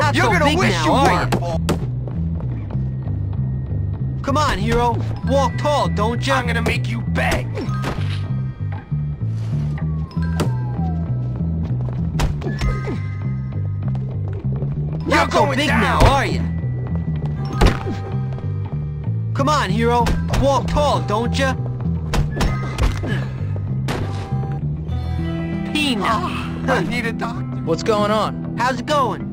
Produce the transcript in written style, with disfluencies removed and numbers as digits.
not You're so gonna big wish now, you are were. you? Come on, hero. Walk tall, don't ya? I'm gonna make you beg. You're not so big now, are you? Come on, hero. Walk tall, don't ya? Peanut. I need a doctor. What's going on? How's it going?